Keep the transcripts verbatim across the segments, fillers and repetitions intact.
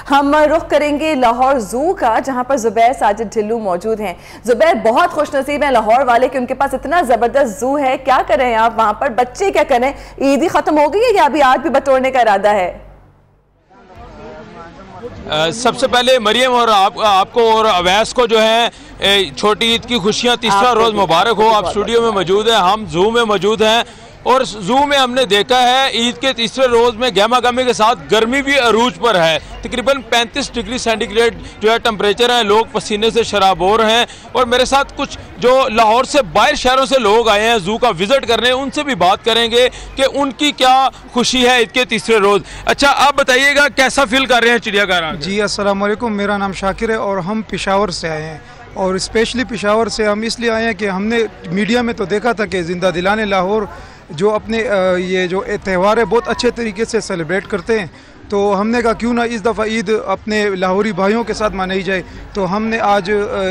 हम रुख करेंगे लाहौर जू का, जहां पर जुबैर साजिद ढिल्लू मौजूद हैं। जुबैर, बहुत खुशनसीब हैं लाहौर वाले कि उनके पास इतना जबरदस्त जू है। क्या कर रहे हैं आप वहां पर? बच्चे क्या कर रहे हैं? ईद ही खत्म हो गई है या अभी आज भी बटोरने का इरादा है? आ, सबसे पहले मरियम और आप, आपको और अवैस को जो है छोटी ईद की खुशियां, तीसरा रोज मुबारक हो। आप स्टूडियो में मौजूद हैं, हम जू में मौजूद हैं और जू में हमने देखा है ईद के तीसरे रोज में गहमा गहमी के साथ गर्मी भी अरूज पर है। तकरीबन पैंतीस डिग्री सेंटीग्रेड जो है टेम्परेचर है, लोग पसीने से शराबोर हैं। और मेरे साथ कुछ जो लाहौर से बाहर शहरों से लोग आए हैं जू का विजिट करने, उनसे भी बात करेंगे कि उनकी क्या खुशी है ईद के तीसरे रोज। अच्छा, आप बताइएगा कैसा फील कर रहे हैं चिड़ियाघर? जी अस्सलाम वालेकुम, मेरा नाम शाकिर है और हम पेशावर से आए हैं। और स्पेशली पेशावर से हम इसलिए आए हैं कि हमने मीडिया में तो देखा था कि जिंदा दिलाने लाहौर जो अपने ये जो त्यौहार है बहुत अच्छे तरीके से सेलिब्रेट करते हैं, तो हमने कहा क्यों ना इस दफ़ा ईद अपने लाहौरी भाइयों के साथ मनाई जाए। तो हमने आज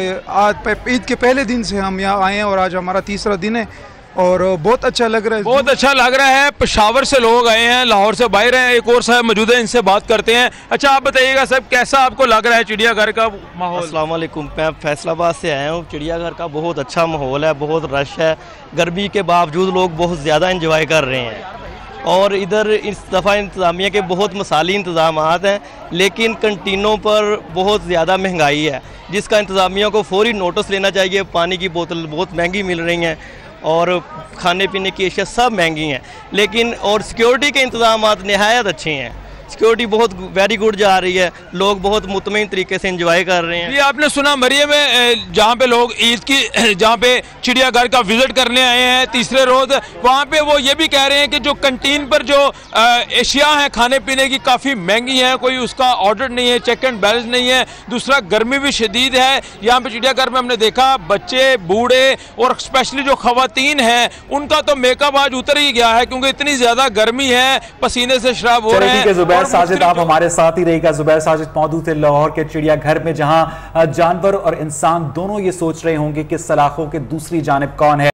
आज ईद के पहले दिन से हम यहाँ आए हैं और आज हमारा तीसरा दिन है और बहुत अच्छा लग रहा है। बहुत अच्छा लग रहा है। पेशावर से लोग आए हैं, लाहौर से बाहर हैं। एक और साहब मौजूद है, इनसे बात करते हैं। अच्छा, आप बताइएगा साहब, कैसा आपको लग रहा है चिड़ियाघर का माहौल? अस्सलाम वालेकुम, मैं फैसलाबाद से आया हूँ। चिड़ियाघर का बहुत अच्छा माहौल है, बहुत रश है। गर्मी के बावजूद लोग बहुत ज़्यादा इंजॉय कर रहे हैं और इधर इस दफ़ा इंतज़ामिया के बहुत मसाली इंतज़ाम हैं, लेकिन कंटीनों पर बहुत ज़्यादा महंगाई है जिसका इंतज़ामिया को फौरी नोटिस लेना चाहिए। पानी की बोतल बहुत महंगी मिल रही हैं और खाने पीने की अशिया सब महंगी हैं, लेकिन और सिक्योरिटी के इंतजाम नहायत अच्छे हैं। सिक्योरिटी बहुत वेरी गुड जा रही है, लोग बहुत मुतमईन तरीके से एंजॉय कर रहे हैं। ये आपने सुना मरियम में जहाँ पे लोग ईद की जहाँ पे चिड़ियाघर का विजिट करने आए हैं तीसरे रोज, वहाँ पे वो ये भी कह रहे हैं कि जो कंटीन पर जो एशिया हैं खाने पीने की काफ़ी महंगी हैं, कोई उसका ऑर्डर नहीं है, चेक एंड बैलेंस नहीं है। दूसरा, गर्मी भी शदीद है। यहाँ पे चिड़ियाघर में हमने देखा बच्चे, बूढ़े और स्पेशली जो खवातीन हैं उनका तो मेकअप आज उतर ही गया है क्योंकि इतनी ज़्यादा गर्मी है, पसीने से शराब हो रहे हैं। जुबैर साजिद, आप हमारे साथ ही रहेगा। जुबैर साजिद मौजूद थे लाहौर के चिड़ियाघर में, जहां जानवर और इंसान दोनों ये सोच रहे होंगे कि सलाखों के दूसरी जानिब कौन है।